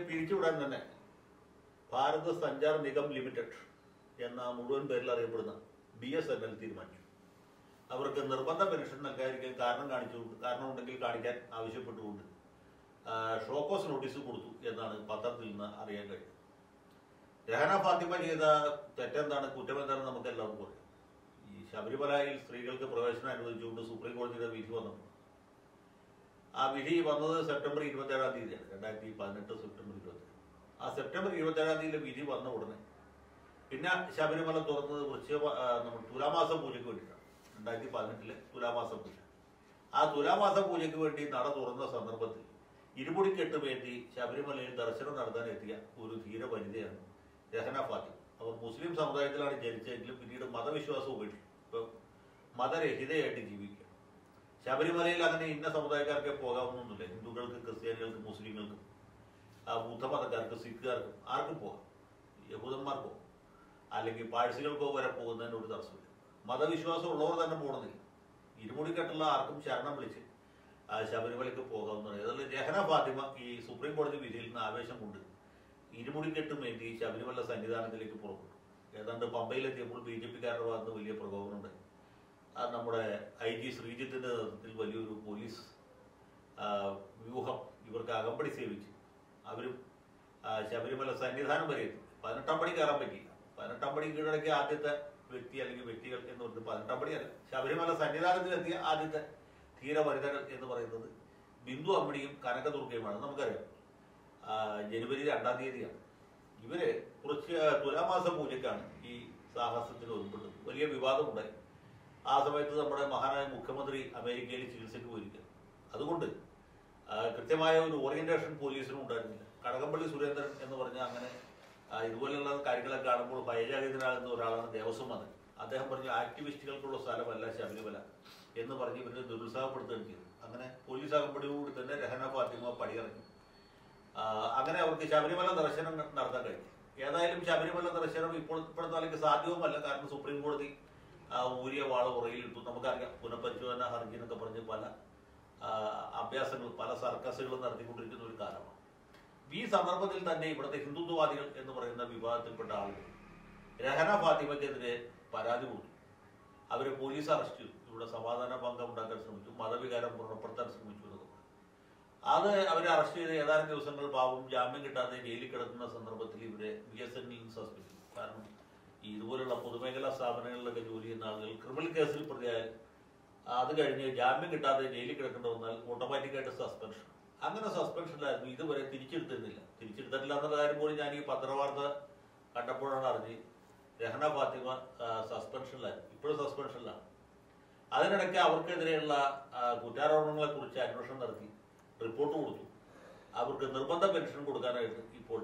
പിരിച്ചുവിടാൻ തന്നെ ഭാരത് സഞ്ചാർ നിഗം ലിമിറ്റഡ് എന്ന മുഴുവൻ പേരിൽ അറിയപ്പെടുന്ന BSNL തീരുമാനിച്ചു. അവർക്ക് നിർബന്ധ പെൻഷൻ നൽകാതിരിക്കാൻ കാരണമുണ്ടെങ്കിൽ കാണിക്കാൻ ആവശ്യപ്പെട്ടുകൊണ്ട് ഷോക്കോസ് നോട്ടീസ് കൊടുത്തു എന്നാണ് പത്രത്തിൽ നിന്ന് അറിയാൻ കഴിഞ്ഞത്. രഹന ഫാത്തിമ ചെയ്ത തെറ്റെന്താണ്, കുറ്റമെന്താണെന്ന് നമുക്ക് എല്ലാവർക്കും അറിയാം. ഈ ശബരിമലയിൽ സ്ത്രീകൾക്ക് പ്രവേശനം അനുവദിച്ചുകൊണ്ട് സുപ്രീം കോടതിയുടെ വിധി വന്നപ്പോൾ ആ വിധി വന്നത് സെപ്റ്റംബർ 27-ാം തീയതിയാണ്, 2018 സെപ്റ്റംബർ 27. ആ സെപ്റ്റംബർ 27-ാം തീയതിയിലെ വിധി വന്ന ഉടനെ പിന്നെ ശബരിമല തുറന്നത് നമ്മൾ തുലാമാസ പൂജയ്ക്ക് വേണ്ടിയിട്ടാണ്. 2018 തുലാമാസ പൂജ. ആ തുലാമാസ പൂജയ്ക്ക് വേണ്ടി നട തുറന്ന സന്ദർഭത്തിൽ ഇരുമുടിക്കെട്ട് വേണ്ടി ശബരിമലയിൽ ദർശനം നടത്താൻ എത്തിയ ഒരു ധീര വനിതയാണ് രഹന ഫാത്തിമ. അവർ മുസ്ലിം സമുദായത്തിലാണ് ജനിച്ചതെങ്കിലും പിന്നീട് മതവിശ്വാസം ഉപേക്ഷിച്ചു. ഇപ്പം മതരഹിതയായിട്ട് ജീവിക്കുക. ശബരിമലയിൽ അങ്ങനെ ഇന്ന സമുദായക്കാർക്ക് പോകാവുന്നൊന്നുമില്ല. ഹിന്ദുക്കൾക്ക്, ക്രിസ്ത്യാനികൾക്ക്, മുസ്ലിങ്ങൾക്കും, ബുദ്ധമതക്കാർക്ക്, സിഖുകാർക്കും ആർക്കും പോകാം. യഹൂദന്മാർക്കോ അല്ലെങ്കിൽ പാഴ്സികൾക്കോ വരെ പോകുന്നതിന് ഒരു തടസ്സമില്ല. മതവിശ്വാസം ഉള്ളവർ തന്നെ പോകണമെന്നില്ല. ഇരുമുടിക്കെട്ടുള്ള ആർക്കും ശരണം വിളിച്ച് ശബരിമലയ്ക്ക് പോകാവുന്നതാണ്. ഏതായാലും രഹന ഫാത്തിമ ഈ സുപ്രീം കോടതി വിധിയിൽ നിന്ന് ആവേശം കൊണ്ട് ഇരുമുടിക്കെട്ടും വേണ്ടി ശബരിമല സന്നിധാനത്തിലേക്ക് പുറപ്പെട്ടു. ഏതാണ്ട് പമ്പയിലെത്തിയപ്പോൾ BJP-കാരുടെ ഭാഗത്ത് വലിയ പ്രകോപനമുണ്ടായി. നമ്മുടെ IG ശ്രീജിത്തിന്റെ നേതൃത്വത്തിൽ വലിയൊരു പോലീസ് വ്യൂഹം ഇവർക്ക് അകമ്പടി സേവിച്ച് അവരും ശബരിമല സന്നിധാനം വരെ എത്തി. 18-ാം പടി കയറാൻ പറ്റിയില്ല. 18-ാം പടി കീഴടക്കിയ ആദ്യത്തെ വ്യക്തി അല്ലെങ്കിൽ വ്യക്തികൾ എന്ന് പറയുന്നത് 18-ാം പടിയല്ല, ശബരിമല സന്നിധാനത്തിലെത്തിയ ആദ്യത്തെ ധീര വനിതകൾ എന്ന് പറയുന്നത് ബിന്ദു അമ്മിണിയും കനകദുർഗയുമാണ്. നമുക്കറിയാം ജനുവരി 2-ാം തീയതിയാണ് ഇവര് കുറച്ച് തുലാമാസ പൂജയ്ക്കാണ് ഈ സാഹസത്തിൽ ഒരുപ്പെട്ടത്. വലിയ വിവാദമുണ്ടായി. ആ സമയത്ത് നമ്മുടെ മഹാനായ മുഖ്യമന്ത്രി അമേരിക്കയിൽ ചികിത്സയ്ക്ക് പോയിരിക്കുക. അതുകൊണ്ട് കൃത്യമായ ഒരു ഓറിയന്റേഷൻ പോലീസിനും ഉണ്ടായിരുന്നില്ല. കടകംപള്ളി സുരേന്ദ്രൻ എന്ന് പറഞ്ഞാൽ അങ്ങനെ ഇതുപോലെയുള്ള കാര്യങ്ങളൊക്കെ കാണുമ്പോൾ ഭയജാഗതനാകുന്ന ഒരാളാണ് ദേവസ്വം മന്ത്രി. അദ്ദേഹം പറഞ്ഞു ആക്ടിവിസ്റ്റുകൾക്കുള്ള സ്ഥലമല്ല ശബരിമല എന്ന് പറഞ്ഞ് ഇവരെ നിരുത്സാഹപ്പെടുത്തുകയും ചെയ്തു. അങ്ങനെ പോലീസ് അകമ്പടിയോടുകൂടി തന്നെ രഹന ഫാത്തിമ പടിയിറങ്ങി. അങ്ങനെ അവർക്ക് ശബരിമല ദർശനം നടത്താൻ കഴിഞ്ഞു. ഏതായാലും ശബരിമല ദർശനം ഇപ്പോഴത്തെ നിലയ്ക്ക് സാധ്യവുമല്ല. കാരണം സുപ്രീം കോടതി ഊരിയ വാള ഉറയിലിട്ടു. നമുക്കറിയാം പുനഃപരിശോധന ഹർജി എന്നൊക്കെ പറഞ്ഞ് പല അഭ്യാസങ്ങളും പല സർക്കസുകളും നടത്തിക്കൊണ്ടിരിക്കുന്ന ഒരു കാലമാണ്. ഈ സന്ദർഭത്തിൽ തന്നെ ഇവിടുത്തെ ഹിന്ദുത്വവാദികൾ എന്ന് പറയുന്ന വിഭാഗത്തിൽപ്പെട്ട ആളുകൾ രഹന ഫാത്തിമയ്ക്കെതിരെ പരാതി കൊടുത്തു. അവരെ പോലീസ് അറസ്റ്റ് ചെയ്തു. ഇവിടെ സമാധാന ഭംഗം ഉണ്ടാക്കാൻ ശ്രമിച്ചു, മതവികാരം പുറപ്പെടുത്താൻ ശ്രമിച്ചു എന്നൊക്കെ. അത് അവരെ അറസ്റ്റ് ചെയ്ത് ഏതാനും ദിവസങ്ങൾ പാവം ജാമ്യം കിട്ടാതെ ജയിലിൽ കിടക്കുന്ന സന്ദർഭത്തിൽ ഇവരെ BSNL സസ്പെൻഡ് ചെയ്തു. കാരണം ഇതുപോലുള്ള പൊതുമേഖലാ സ്ഥാപനങ്ങളിലൊക്കെ ജോലി ചെയ്യുന്ന ആളുകൾ ക്രിമിനൽ കേസിൽ പ്രതിയായാൽ അത് കഴിഞ്ഞ് ജാമ്യം കിട്ടാതെ ജയിലിൽ കിടക്കേണ്ടി വന്നാൽ ഓട്ടോമാറ്റിക്കായിട്ട് സസ്പെൻഷൻ. അങ്ങനെ സസ്പെൻഷനിലായിരുന്നു. ഇതുവരെ തിരിച്ചെടുത്തിരുന്നില്ല. തിരിച്ചെടുത്തിട്ടില്ല എന്നുള്ള കാര്യം പോലും ഞാൻ ഈ പത്രവാർത്ത കണ്ടപ്പോഴാണ് അറിഞ്ഞ്. രഹന ഫാത്തിമ സസ്പെൻഷനിലായിരുന്നു. ഇപ്പോഴും സസ്പെൻഷനിലാണ്. അതിനിടയ്ക്ക് അവർക്കെതിരെയുള്ള കുറ്റാരോപണങ്ങളെ കുറിച്ച് അന്വേഷണം നടത്തി റിപ്പോർട്ട് കൊടുത്തു. അവർക്ക് നിർബന്ധ പെൻഷൻ കൊടുക്കാനായിട്ട് ഇപ്പോൾ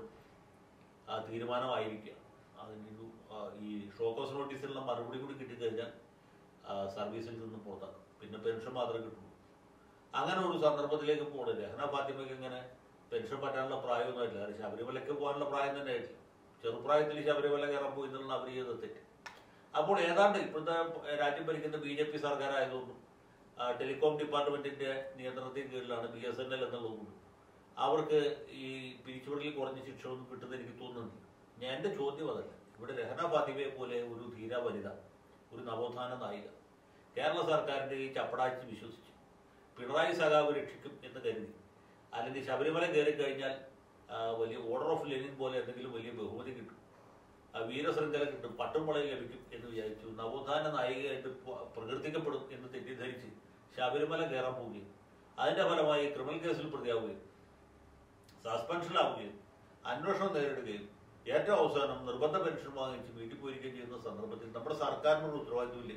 തീരുമാനമായിരിക്കുകയാണ്. അതിന് ഈ ഷോക്കോസ് നോട്ടീസിലുള്ള മറുപടി കൂടി കിട്ടിക്കഴിഞ്ഞാൽ സർവീസിൽ നിന്ന് പുറത്താക്കും. പിന്നെ പെൻഷൻ മാത്രമേ കിട്ടുള്ളൂ. അങ്ങനെ ഒരു സന്ദർഭത്തിലേക്ക് പോകണം. രഹന ഫാത്തിമയ്ക്ക് ഇങ്ങനെ പെൻഷൻ പറ്റാനുള്ള പ്രായമൊന്നും ആയിട്ടില്ല. ശബരിമലയ്ക്ക് പോകാനുള്ള പ്രായം തന്നെ ആയിട്ടില്ല. ചെറുപ്രായത്തിൽ ശബരിമല കയറാൻ പോയി എന്നുള്ള അവർ ചെയ്ത തെറ്റ്. അപ്പോൾ ഏതാണ്ട് ഇപ്പോഴത്തെ രാജ്യം ഭരിക്കുന്ന BJP സർക്കാർ ആയതുകൊണ്ടും ടെലികോം ഡിപ്പാർട്ട്മെന്റിന്റെ നിയന്ത്രണത്തിന് കീഴിലാണ് BSNL എന്നുള്ളതുകൊണ്ട് അവർക്ക് ഈ പിരിച്ചുവിടലിൽ കുറഞ്ഞ ശിക്ഷ ഒന്നും കിട്ടുന്ന എനിക്ക് തോന്നുന്നില്ല. എന്റെ ചോദ്യം അതല്ല. ഇവിടെ രഹന ഫാത്തിമയെ പോലെ ഒരു ധീര വനിത, ഒരു നവോത്ഥാന നായിക കേരള സർക്കാരിന്റെ ഈ ചപ്പടാച്ച് വിശ്വസിച്ച് പിണറായി സഖാവ് രക്ഷിക്കും എന്ന് കരുതി, അല്ലെങ്കിൽ ശബരിമല കയറി കഴിഞ്ഞാൽ വലിയ ഓർഡർ ഓഫ് ലെനിൻ പോലെ എന്തെങ്കിലും വലിയ ബഹുമതി കിട്ടും, വീരശൃംഖല കിട്ടും, പട്ടുമുളയിൽ ലഭിക്കും എന്ന് വിചാരിച്ചു നവോത്ഥാന നായികയായിട്ട് പ്രകീർത്തിക്കപ്പെടും എന്ന് തെറ്റിദ്ധരിച്ച് ശബരിമല കയറാൻ പോവുകയും അതിന്റെ ഫലമായി ക്രിമിനൽ കേസിൽ പ്രതിയാവുകയും സസ്പെൻഷനിലാവുകയും അന്വേഷണം നേരിടുകയും ഏറ്റവും അവസാനം നിർബന്ധ പെൻഷൻ വാങ്ങിച്ച് വീട്ടിൽ പോയിരിക്കുകയും ചെയ്യുന്ന സന്ദർഭത്തിൽ നമ്മുടെ സർക്കാരിനൊരു ഉത്തരവാദിത്വമില്ല.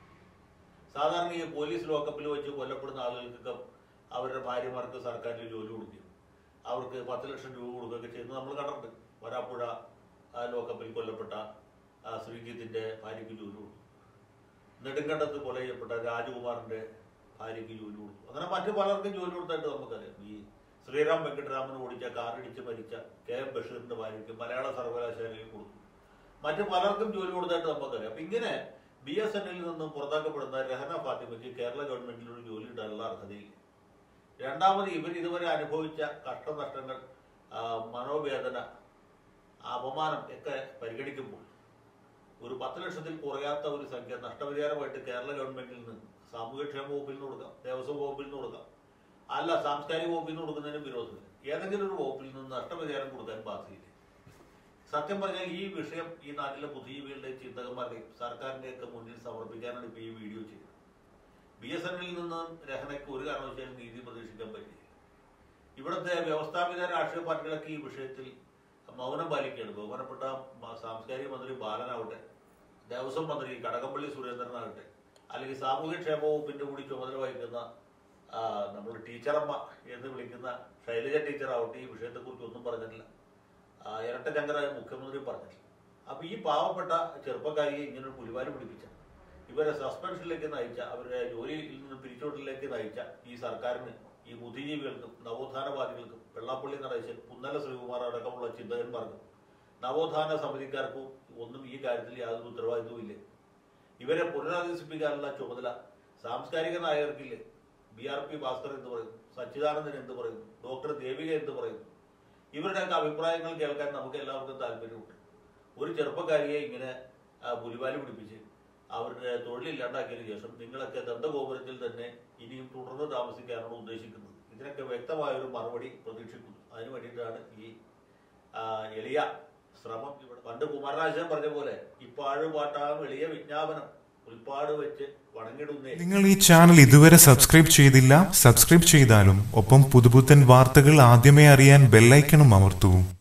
സാധാരണ ഈ പോലീസ് ലോക്കപ്പിൽ വെച്ച് കൊല്ലപ്പെടുന്ന ആളുകൾക്ക് അവരുടെ ഭാര്യമാർക്ക് സർക്കാരിൽ ജോലി കൊടുക്കുകയും അവർക്ക് 10 ലക്ഷം രൂപ കൊടുക്കുകയൊക്കെ ചെയ്യുന്നത് നമ്മൾ കണ്ടിട്ടുണ്ട്. വരാപ്പുഴ ലോക്കപ്പിൽ കൊല്ലപ്പെട്ട ശ്രീജിത്തിന്റെ ഭാര്യയ്ക്ക് ജോലി കൊടുത്തു. നെടുങ്കണ്ടത്ത് കൊല ചെയ്യപ്പെട്ട രാജകുമാറിന്റെ ഭാര്യയ്ക്ക് ജോലി കൊടുത്തു. അങ്ങനെ മറ്റു പലർക്കും ജോലി കൊടുത്തായിട്ട് നമുക്കറിയാം. ഈ ശ്രീറാം വെങ്കട്ടരാമൻ ഓടിച്ച കാറിടിച്ച് മരിച്ച KM ബഷീറിന്റെ ഭാര്യയ്ക്ക് മലയാള സർവകലാശാലയിൽ കൊടുത്തു. മറ്റു പലർക്കും ജോലി കൊടുത്തായിട്ട് നമുക്കറിയാം. അപ്പൊ ഇങ്ങനെ BSNL നിന്നും പുറത്താക്കപ്പെടുന്ന രഹന ഫാത്തിമയ്ക്ക് കേരള ഗവൺമെന്റിൽ ഒരു ജോലി ഇടാനുള്ള അർഹതയില്ല. രണ്ടാമത് ഇവർ ഇതുവരെ അനുഭവിച്ച കഷ്ടനഷ്ടങ്ങൾ മനോവേദന, അപമാനം ഒക്കെ പരിഗണിക്കുമ്പോൾ ഒരു 10 ലക്ഷത്തിൽ കുറയാത്ത ഒരു സംഖ്യ നഷ്ടപരിഹാരമായിട്ട് കേരള ഗവൺമെന്റിൽ നിന്ന് സാമൂഹ്യക്ഷേമ വകുപ്പിൽ നിന്ന് കൊടുക്കാം, ദേവസ്വം വകുപ്പിൽ നിന്ന് കൊടുക്കാം, അല്ല സാംസ്കാരിക വകുപ്പിൽ നിന്ന് കൊടുക്കുന്നതിന് വിരോധമില്ല. ഏതെങ്കിലും ഒരു വകുപ്പിൽ നിന്ന് നഷ്ടപരിഹാരം കൊടുക്കാൻ ബാധ്യതയില്ല. സത്യം പറഞ്ഞാൽ ഈ വിഷയം ഈ നാട്ടിലെ ബുദ്ധിജീവികളുടെയും ചിന്തകന്മാരുടെയും സർക്കാരിന്റെയൊക്കെ മുന്നിൽ സമർപ്പിക്കാനാണ് ഇപ്പോൾ ഈ വീഡിയോ ചെയ്തത്. BSNL നിന്ന് രഹനയ്ക്ക് ഒരു കാരണവശാലും നീതി പ്രതീക്ഷിക്കാൻ പറ്റില്ല. ഇവിടുത്തെ വ്യവസ്ഥാപിത രാഷ്ട്രീയ പാർട്ടികളൊക്കെ ഈ വിഷയത്തിൽ മൗനം പാലിക്കുകയാണ്. ബഹുമാനപ്പെട്ട സാംസ്കാരിക മന്ത്രി ബാലനാവട്ടെ, ദേവസ്വം മന്ത്രി കടകംപള്ളി സുരേന്ദ്രനാകട്ടെ, അല്ലെങ്കിൽ സാമൂഹ്യക്ഷേമ വകുപ്പിന്റെ കൂടി ചുമതല വഹിക്കുന്ന നമ്മൾ ടീച്ചറമ്മ എന്ന് വിളിക്കുന്ന ശൈലജ ടീച്ചറാവട്ടെ ഈ വിഷയത്തെക്കുറിച്ച് ഒന്നും പറഞ്ഞിട്ടില്ല. ഇരട്ട ചങ്കരായ മുഖ്യമന്ത്രി പറഞ്ഞിട്ടില്ല. അപ്പൊ ഈ പാവപ്പെട്ട ചെറുപ്പക്കാരിയെ ഇങ്ങനെ പുലിവാല് പിടിപ്പിച്ച, ഇവരെ സസ്പെൻഷനിലേക്ക് നയിച്ച, അവരുടെ ജോലിയിൽ നിന്ന് പിരിച്ചുവിടലിലേക്ക് നയിച്ച ഈ സർക്കാരിന്, ഈ ബുദ്ധിജീവികൾക്കും നവോത്ഥാനവാദികൾക്കും വെള്ളാപ്പള്ളി നടേശൻ, പുന്നല ശ്രീകുമാർ അടക്കമുള്ള ചിന്തകന്മാർക്കും നവോത്ഥാന സമിതിക്കാർക്കും ഒന്നും ഈ കാര്യത്തിൽ യാതൊരു ഉത്തരവാദിത്വവും ഇല്ലേ? ഇവരെ പുനരധിവസിപ്പിക്കാനുള്ള ചുമതല സാംസ്കാരിക നായകർക്കില്ലേ? BRP ഭാസ്കർ എന്ന് പറയുന്നു, സച്ചിദാനന്ദൻ എന്ത് പറയുന്നു, ഡോക്ടർ ദേവിക എന്ത് പറയുന്നു? ഇവരുടെയൊക്കെ അഭിപ്രായങ്ങൾ കേൾക്കാൻ നമുക്ക് എല്ലാവർക്കും താല്പര്യമുണ്ട്. ഒരു ചെറുപ്പക്കാരിയെ ഇങ്ങനെ പുലിവാല് പിടിപ്പിച്ച് അവരുടെ തൊഴിലില്ലാണ്ടാക്കിയതിനു ശേഷം നിങ്ങളൊക്കെ ദന്തഗോപുരത്തിൽ തന്നെ ഇനിയും തുടർന്ന് താമസിക്കാനാണ് ഉദ്ദേശിക്കുന്നത്. ഇതിനൊക്കെ വ്യക്തമായൊരു മറുപടി പ്രതീക്ഷിക്കുന്നു. അതിനു വേണ്ടിയിട്ടാണ് ഈ എളിയ ശ്രമം. ഇവിടെ പണ്ട് കുമാരനാശൻ പറഞ്ഞ പോലെ ഇപ്പാഴ് പാട്ടാം എളിയ വിജ്ഞാപനം ഉൾപ്പാട് വെച്ച് വണങ്ങിടുന്നേ. നിങ്ങൾ ഈ ചാനൽ ഇതുവരെ സബ്സ്ക്രൈബ് ചെയ്തില്ല? സബ്സ്ക്രൈബ് ചെയ്താലും ഒപ്പം പുതുപുത്തൻ വാർത്തകൾ ആദ്യമേ അറിയാൻ ബെല്ലൈക്കണും അമർത്തൂ.